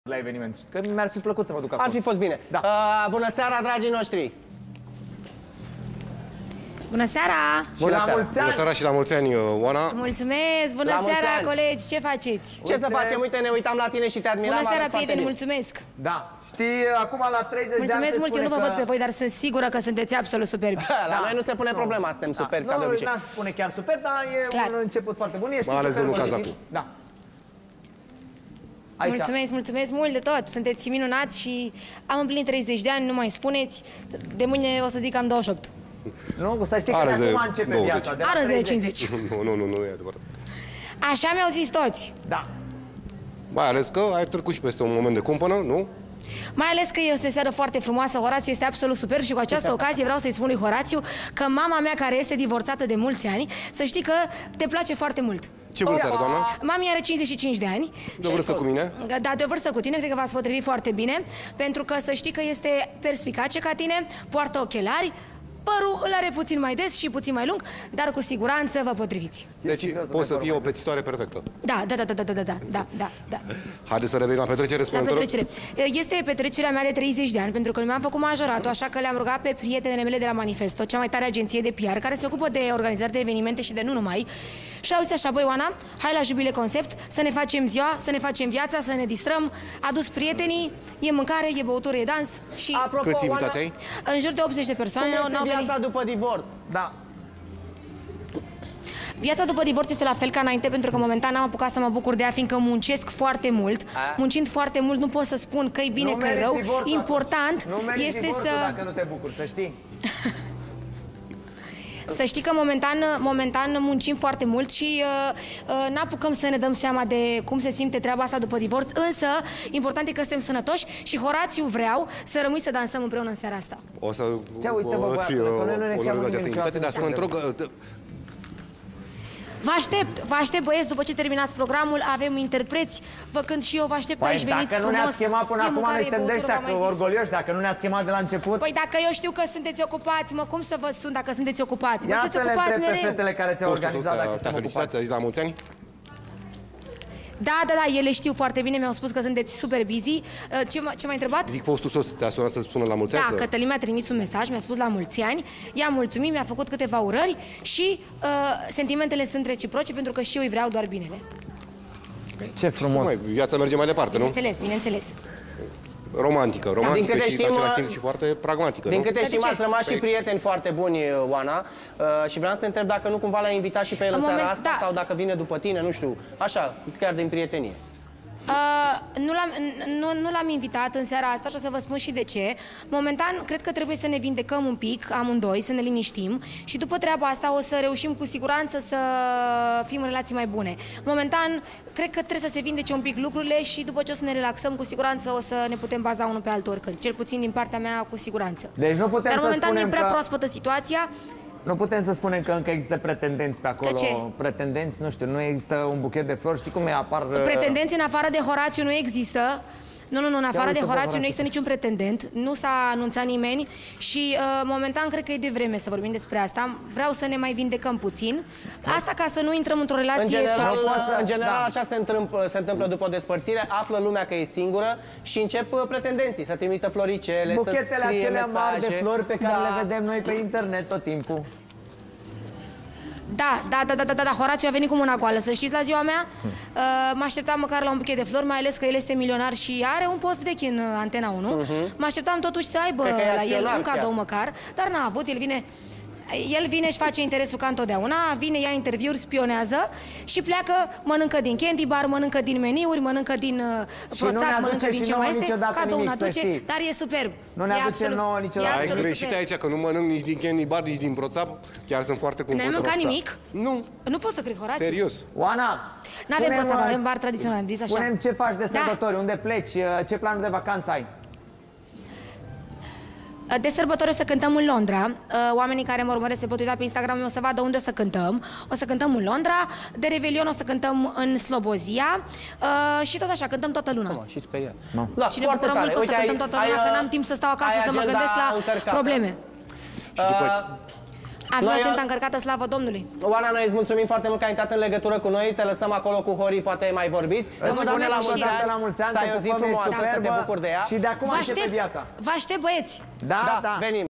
la eveniment. Că mi-ar fi plăcut să mă duc acolo. Ar fi fost bine. Da. Bună seara, dragii noștri! Bună seara! Bună seara! Bună seara și la mulți ani, Oana! Mulțumesc! Bună La mulți seara, ani. colegi! Ce faceți? Ce să facem? Uite, ne uitam la tine și te admiram. Bună seara, arăți foarte prieteni! bine. Mulțumesc! Da. Știi, acum la 30 de ani Mulțumesc se mult, eu spune nu vă că... văd pe voi, dar sunt sigură că sunteți absolut superbi. La noi nu se pune problema, suntem super, ca de obicei. Nu, n-aș spune chiar super, dar e Clar. un început foarte bun. Ești Mai ales super domnul pozitiv. Cazacu. Da. Aici. Mulțumesc mult de tot! Sunteți minunați și am împlinit 30 de ani, nu mai spuneți. De mâine o să zic că am 28. Nu, să știi că Arăți de de acum începe 20. viața. De la Arăți de 30. 50. Nu e adevărat. Așa mi-au zis toți. Da. Mai ales că ai trecut și peste un moment de cumpănă, nu? Mai ales că este o seară foarte frumoasă, Horațiu este absolut superb și cu această ocazie vreau să-i spun lui Horațiu că mama mea, care este divorțată de mulți ani, să știi că te place foarte mult. Ce vârstă are, doamna? Mami are 55 de ani. De o vârstă cu mine? Da, de o vârstă cu tine, cred că v-ați potrivit foarte bine, pentru că să știi că este perspicace ca tine, poartă ochelari, părul îl are puțin mai des și puțin mai lung, dar cu siguranță vă potriviți. Deci poți să fii o pețitoare perfectă. Da. Haideți să revenim la petrecere, La spune-mi, te rog. petrecere. Este petrecerea mea de 30 de ani, pentru că nu mi-am făcut majoratul, așa că le-am rugat pe prietenele mele de la Manifesto, cea mai tare agenție de PR, care se ocupă de organizări de evenimente și de nu numai. Și au zis așa, băi, Oana, hai la Jubile Concept, să ne facem ziua, să ne facem viața, să ne distrăm, adus prietenii, e mâncare, e băutură, e dans și... Apropo, Câți Oana, invitați ai? În jur de 80 de persoane cum este n-au venit. viața după divorț? Da. Viața după divorț este la fel ca înainte, pentru că momentan am apucat să mă bucur de ea, fiindcă muncesc foarte mult. Muncind foarte mult, nu pot să spun că e bine, Nu că e meriți rău. divorțul Important atunci. Nu meriți este divorțul să... dacă nu te bucuri, să știi. Să știi că momentan muncim foarte mult și n-apucăm să ne dăm seama de cum se simte treaba asta după divorț, însă important e că suntem sănătoși și Horațiu vreau să rămâi să dansăm împreună în seara asta. O să Ce uite, bă, ți băiatule, că noi nu ne cheamă onorez această nimeni invitație, dar niciodată. să mă întreb... Vă aștept băieți, după ce terminați programul, avem interpreți, vă cânt și eu, vă aștept aici, Păi veniți dacă nu frumos. ne-ați chemat până E acum, mâncare, noi e suntem de băutură, ăștia v-am mai zis. orgolioși. Dacă nu ne-ați chemat de la început, Păi dacă eu știu că sunteți ocupați, mă, cum să vă sun dacă sunteți ocupați? Vă ia sunteți să le ocupați întreb pe mereu. fetele care ți-au organizat dacă Te-a suntem felicitat, ocupați. ți-a zis la mulți ani? Da, ele știu foarte bine, mi-au spus că sunteți super busy. Ce m-ai întrebat? Zic, fostul soț te-a sunat să spună la mulți ani? Da, Cătălin mi-a trimis un mesaj, mi-a spus la mulți ani, i-a mulțumit, mi-a făcut câteva urări și sentimentele sunt reciproce pentru că și eu îi vreau doar binele. Ce frumos. Mai, viața merge mai departe, nu? Bineînțeles. Romantică din câte și știm, în același timp și foarte pragmatică, Din nu? câte știm, ce? ați rămas și Păi- prieteni foarte buni, Oana, și vreau să te întreb dacă nu cumva l-ai invitat și pe el în seara asta, da. sau dacă vine după tine, nu știu, așa, chiar din prietenie. Nu l-am invitat în seara asta și o să vă spun și de ce. Momentan, cred că trebuie să ne vindecăm un pic, amândoi, să ne liniștim și după treaba asta o să reușim cu siguranță să fim în relații mai bune. Momentan, cred că trebuie să se vindece un pic lucrurile și după ce o să ne relaxăm, cu siguranță o să ne putem baza unul pe altul oricând. Cel puțin din partea mea, cu siguranță. Deci nu putem Dar să momentan e spunem prea că... proaspătă situația. Nu putem să spunem că încă există pretendenți pe acolo. Că ce? Pretendenți, nu știu, nu există un buchet de flori. Știi cum e? Apar... Pretendenți în afară de Horațiu nu există. Nu, în afară uite de pe Horațiu Horațiu. nu există niciun pretendent. Nu s-a anunțat nimeni și momentan cred că e de vreme să vorbim despre asta. Vreau să ne mai vindecăm puțin. Asta ca să nu intrăm într-o relație În general da. așa se întâmplă după o despărțire, află lumea că e singură și încep pretendenții să trimită floricele, să Buchetele scrie acelea mesaje. mari de flori pe care Da. le vedem noi pe internet tot timpul. Da, Horațiu a venit cu mâna goală, să știți, la ziua mea. Mă așteptam măcar la un buchet de flori, mai ales că el este milionar și are un post vechi în Antena 1. Mă așteptam totuși să aibă Cred că e la el acționar un cadou chiar. măcar, dar n-a avut, el vine și face interesul ca întotdeauna, vine, ia interviuri, spionează și pleacă, mănâncă din candy bar, mănâncă din meniuri, mănâncă din nu proțap, ne aduce mănâncă din și ce nouă mai este, niciodată cadou nimic, nu să aduce, știi. dar e superb. Nu ne E aduce absolut- nouă niciodată. e Ai absolut greșit superb. aici, că nu mănânc nici din candy bar, nici din proțap. Chiar sunt foarte N-ai cumpător. mâncat nimic? Nu, Nu pot să cred, Horațiu. serios. Oana, N-avem spune-mi, proțap, avem bar tradițional, am zis așa. Spune-mi ce faci de Da. sărbători, unde pleci, ce planuri de vacanță ai? De sărbători o să cântăm în Londra. Oamenii care mă urmăresc se pot uita pe Instagram, o să vadă unde o să cântăm. O să cântăm în Londra. De Revelion o să cântăm în Slobozia. Și tot așa, cântăm toată luna. Și speriat. Da. Și ne bucurăm mult că o să cântăm toată luna, că n-am timp să stau acasă să mă gândesc la probleme. Și după... Avem Noi, agenda încărcată, slavă Domnului. Oana, noi îți mulțumim foarte mult că ai intrat în legătură cu noi. Te lăsăm acolo cu Horii, poate mai vorbiți. Îți spune la mulți ani, să ai o zi frumoasă, să te bucuri de ea. Și de acum începe viața. Vă aștept, băieți. Da. Venim.